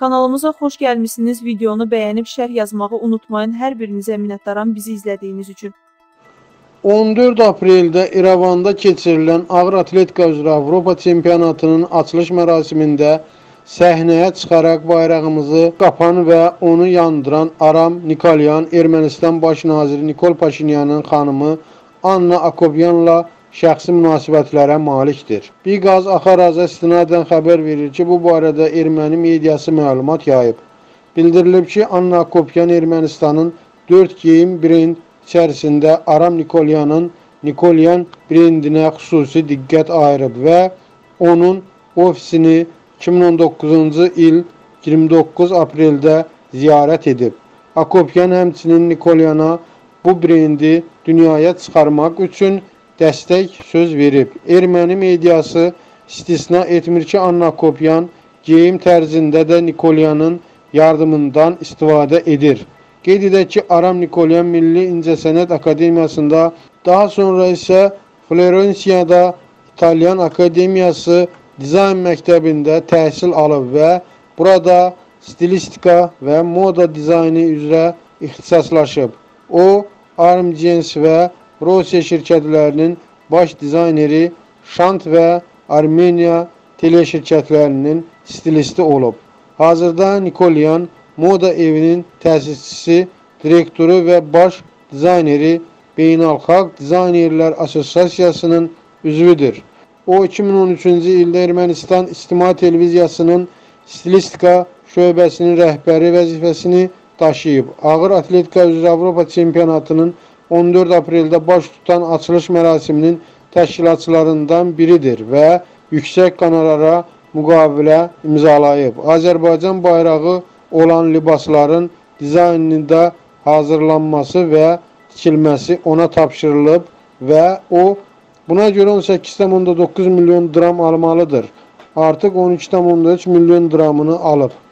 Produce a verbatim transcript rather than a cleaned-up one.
Kanalımıza xoş gəlmişsiniz. Videonu bəyənib şərh yazmağı unutmayın. Hər birinizə minnətdaram bizi izlədiyiniz üçün. on dörd apreldə İrəvanda keçirilən ağır atletika üzrə Avropa çempionatının açılış mərasimində səhnəyə çıxaraq bayrağımızı qapan və onu yandıran Aram Nikolyan, Ermənistan baş naziri Nikol Paşinyanın xanımı Anna Akopyanla şəxsi münasibətlərə malikdir. Biqaz Axaraza istinadən xəbər verir ki, bu barədə erməni mediası məlumat yayıb. Bildirilib ki, Anna Akopyan Ermənistanın dörd geyim brend içərisində Aram Nikolyanın Nikolyan brendinə xüsusi diqqət ayırıb və onun ofisini iki min on doqquzuncu il iyirmi doqquz apreldə ziyarət edib. Akopyan həmçinin Nikolyana bu brendi dünyaya çıxarmaq üçün dəstək söz verib. Erməni mediası istisna etmir ki, Anna Akopyan geyim tərzində də Nikolyanın yardımından istifadə edir. Qeyd edək ki, Aram Nikolyan Milli İncəsənət Akademiyasında, daha sonra isə Florensiyada İtalyan Akademiyası dizayn məktəbində təhsil alıb və burada stilistika və moda dizaynı üzrə ixtisaslaşıb. O, Armjens və Rusiya şirkətlərinin baş dizayneri, Şant və Armeniya teleşirkətlərinin stilisti olub. Hazırda Nikolyan moda evinin təsisçisi, direktoru və baş dizayneri Beynəlxalq Dizaynerlər Assosiasiyasının üzvüdür. O, iki min on üçüncü ildə Ermənistan İctimai Televiziyasının stilistika şöbəsinin rəhbəri vəzifəsini daşıyıb. Ağır atletika üzrə Avropa çempionatının on dörd apreldə baş tutan açılış mərasiminin təşkilatçılarından biridir və yüksək qonorara müqavilə imzalayıb. Azərbaycan bayrağı olan libasların dizaynında hazırlanması və tikilməsi ona tapşırılıb və o buna görə on səkkiz tam doqquz milyon dram almalıdır. Artıq on üç tam üç milyon dramını alıb.